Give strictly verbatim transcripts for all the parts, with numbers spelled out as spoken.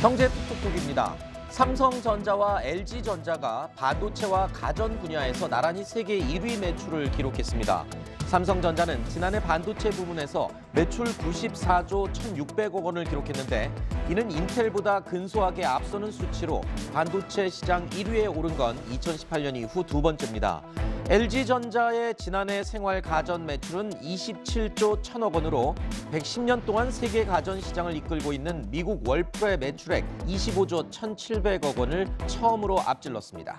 경제 톡톡톡입니다. 삼성전자와 엘지전자가 반도체와 가전 분야에서 나란히 세계 일 위 매출을 기록했습니다. 삼성전자는 지난해 반도체 부문에서 매출 구십사조 천육백억 원을 기록했는데 이는 인텔보다 근소하게 앞서는 수치로 반도체 시장 일 위에 오른 건 이천십팔 년 이후 두 번째입니다. 엘지전자의 지난해 생활 가전 매출은 이십칠조 천억 원으로 백십 년 동안 세계 가전 시장을 이끌고 있는 미국 월프의 매출액 이십오조 천칠백억 원을 처음으로 앞질렀습니다.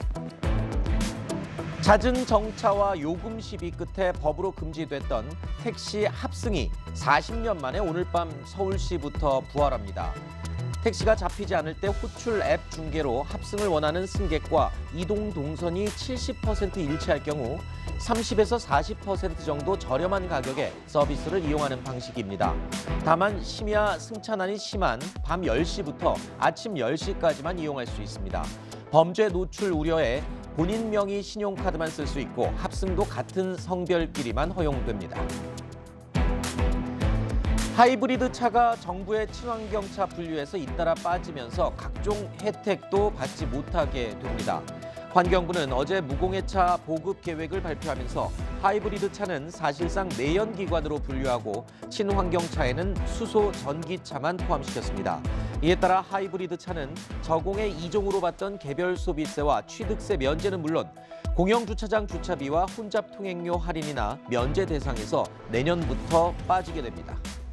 잦은 정차와 요금 시비 끝에 법으로 금지됐던 택시 합승이 사십 년 만에 오늘 밤 서울시부터 부활합니다. 택시가 잡히지 않을 때 호출 앱 중계로 합승을 원하는 승객과 이동 동선이 칠십 퍼센트 일치할 경우 삼십에서 사십 퍼센트 정도 저렴한 가격에 서비스를 이용하는 방식입니다. 다만 심야 승차난이 심한 밤 열 시부터 아침 열 시까지만 이용할 수 있습니다. 범죄 노출 우려에 본인 명의 신용카드만 쓸 수 있고 합승도 같은 성별끼리만 허용됩니다. 하이브리드 차가 정부의 친환경차 분류에서 잇따라 빠지면서 각종 혜택도 받지 못하게 됩니다. 환경부는 어제 무공해차 보급 계획을 발표하면서 하이브리드 차는 사실상 내연기관으로 분류하고 친환경차에는 수소 전기차만 포함시켰습니다. 이에 따라 하이브리드 차는 저공해 이 종으로 받던 개별 소비세와 취득세 면제는 물론 공영주차장 주차비와 혼잡 통행료 할인이나 면제 대상에서 내년부터 빠지게 됩니다.